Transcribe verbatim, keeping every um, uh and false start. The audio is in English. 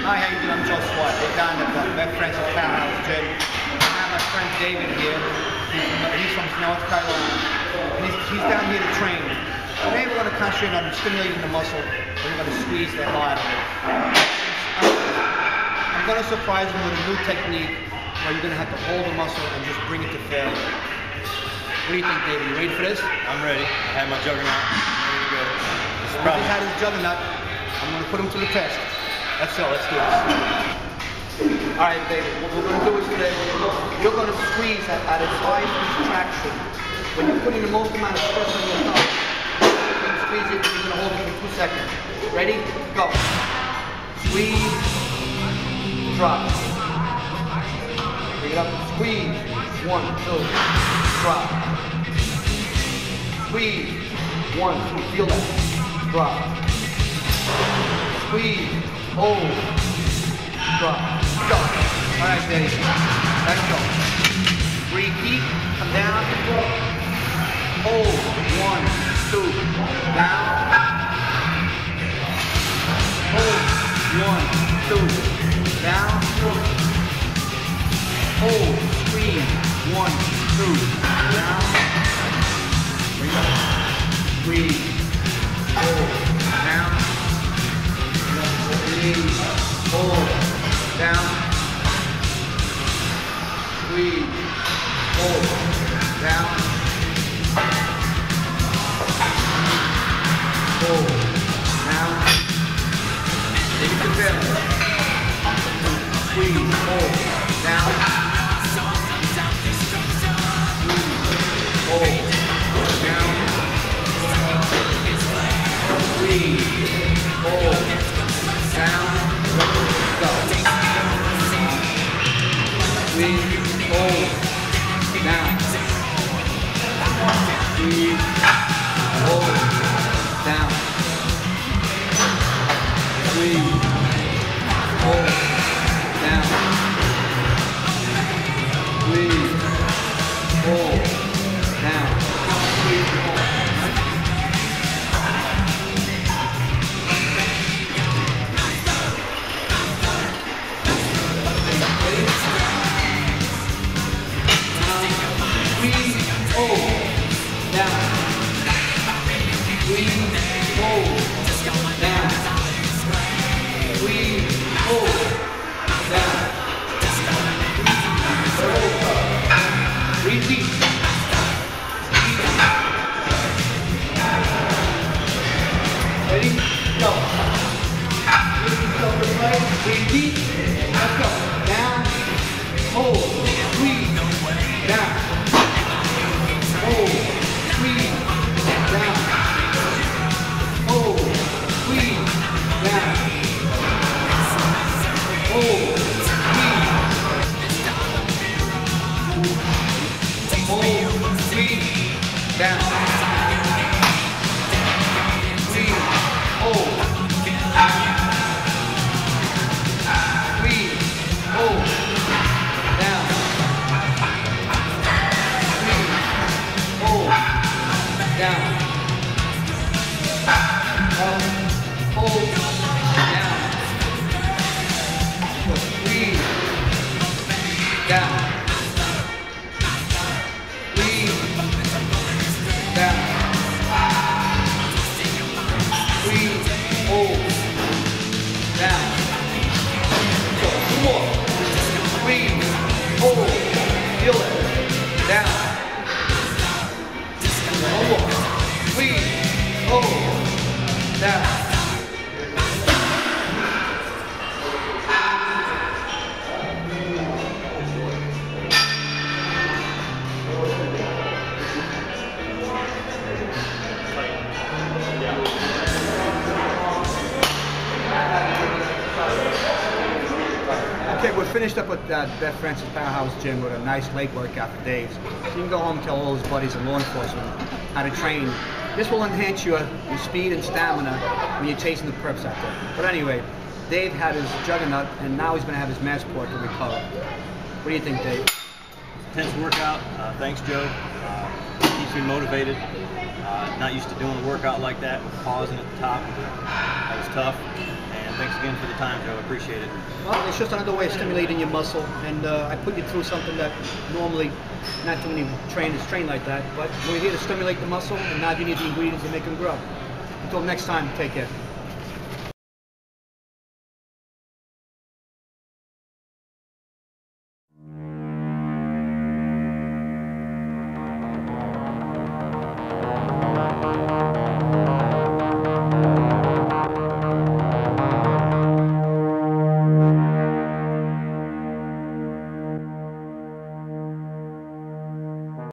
Hi, how you doing? I'm Joe Swart. We're down at the Bev Francis Powerhouse Gym. I have my friend David here. He's, he's from North Carolina. And he's, he's down here to train. Today we're going to concentrate on stimulating the muscle. We're going to squeeze the hell out of it. I'm going to surprise him with a new technique where you're going to have to hold the muscle and just bring it to failure. What do you think, David? You ready for this? I'm ready. I have my juggernaut. I'm ready to go. So once he's had his juggernaut, I'm going to put him to the test. Let's go. Let's do this. All right, David. What we're going to do is today, you're going to squeeze at, at its highest contraction. When you're putting the most amount of stress on your thumb, you're going to squeeze it. You're going to hold it for two seconds. Ready? Go. Squeeze. Drop. Bring it up. Squeeze. One, two. Drop. Squeeze. One, two. Feel that. Drop. Squeeze. Hold. Drop. Go. All right, Dave. Let's go. Repeat. Come down. Hold. One, two. Down. Hold. One, two. Down. Hold. Squeeze. One, two. Down. Bring up. Squeeze. Hold. Down. Squeeze. Hold. Down. Squeeze. Hold. Down. Hold. Down. Take it to failure. Squeeze. Hold. Down. Hold. Down. Squeeze. Hold. Down. Go. Squeeze. Hold. Down. Squeeze. Hold. Down. Squeeze. Hold. Down. Squeeze. Hold. Down. Squeeze. Hold. Repeat. Ready? Go. Repeat. Let's go. Down. Hold. Squeeze. Down. Hold. Squeeze. Down. Hold. Squeeze. Down. Hold. Hold, squeeze, down, squeeze, hold, squeeze, hold, down, squeeze, hold, down, up, hold, down, squeeze, down. Down. Squeeze, hold, down. So, two more. Squeeze, hold, feel it, down. One more. Squeeze, hold, down. Okay, we're finished up with uh, Bev Francis Powerhouse Gym with a nice leg workout for Dave. So you can go home and tell all his buddies in law enforcement how to train. This will enhance your, your speed and stamina when you're chasing the preps out there. But anyway, Dave had his juggernaut, and now he's going to have his Massport to recover. What do you think, Dave? Intense workout. Uh, thanks, Joe. Uh, keeps me motivated. Uh, not used to doing a workout like that with pausing at the top. That was tough. And And thanks again for the time, Joe. I appreciate it. Well, it's just another way of stimulating your muscle, and uh, I put you through something that normally not too many trainers train like that, but we're here to stimulate the muscle, and now you need the ingredients to make them grow. Until next time, take care.